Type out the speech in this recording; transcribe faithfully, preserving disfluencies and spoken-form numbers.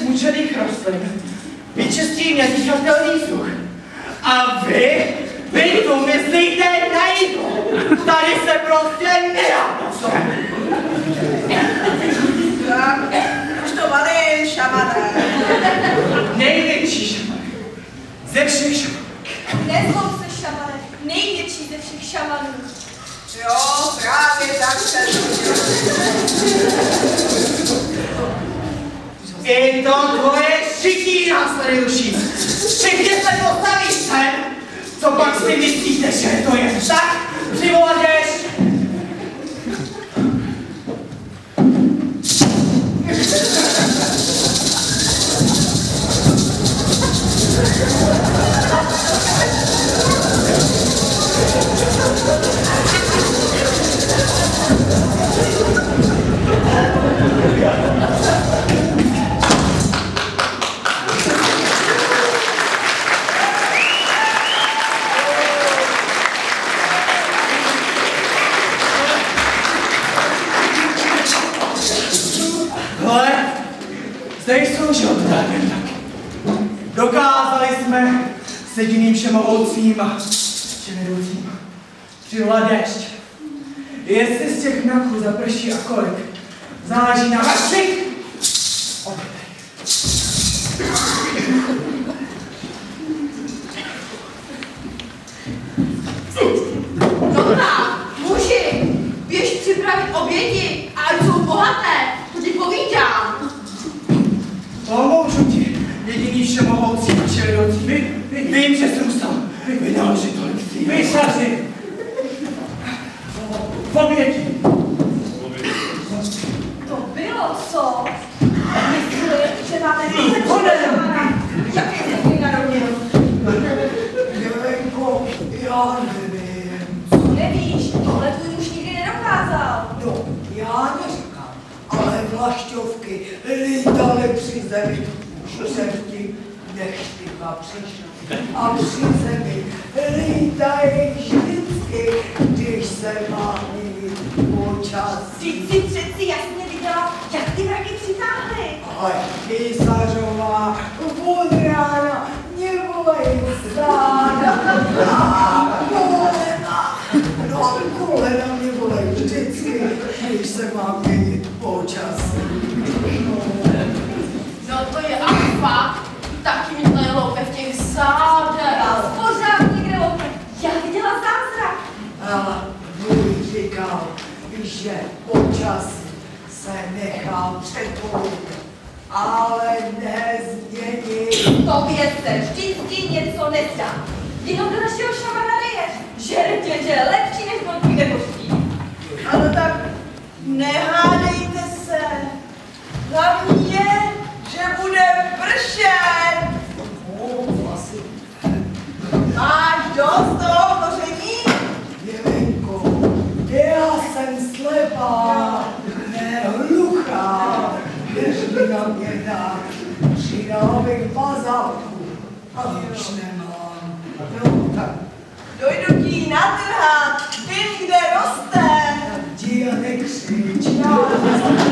smučených rostlin vyčistí nedýchatelný vzduch. A vy, vy tu myslíte na jídlo. Tady se prostě nedá pracovat. Tak, už to malý šamané. Největší šaman. Ze všech šamanů. Nezlob se, šamane, největší ze všech šamanů. Jo, právě tak se I to tvoje šití nás tady ruší. Všichni se postaví sem, co pak si myslíte, že to je tak? Přivoladeš! Zde jsou životárem taky. Dokázali jsme s jediným všemohoucím a vševedoucím přivolat déšť. Jestli z těch mraků zaprší a kolik, záleží na vašich obětech. No tak, muži, běž připravit oběti, a ať jsou bohaté, to ti povídám. Pomůžu ti, jediný všemohoucí a vševedoucí. Vy, vy, vím, že jsem ustal. Vy, vy naložit tolik střílí. Vy šaři. V oběti. To bylo co? Myslím, že máme více šamana. Jaký se mi narodil? Jelenko, já nevím. Co nevíš, tohle tvůj muž nikdy nedokázal. No, já neříkám, ale vlašťovky lítaly při zemi, už jsem tím nechtyva přišel. A při zemi lítají vždycky, když se má měnit počasí. Ty jsi přeci jasně viděla, jak ty mraky přitáhly. Ale písařová od rána mě volají stáda a kolena. No a kolena mě volají vždycky, když se má měnit počasí. No to je ale fakt. Taky mi to neloupe v těch zádech. Pořád někde loupe. Já viděla zázrak. Ale můj říkal, že počasí se nechá přepout, ale nezměnit. Tobě se vždycky něco nezdá. Jenom do našeho šamana neješ. Žere tě, že je lepší než vlky nebo ští. Ano tak nehádejte se. Hlavní je, že bude pršet. Oh, asi. Máš dost toho koření? Jelenko, já jsem slepá, ne hluchá. Jestli na mě dá, přidal bych bazálku, ale už nemám. No tak. Dojdu ti natrhat, vím, kde roste. Ti a nekřič, já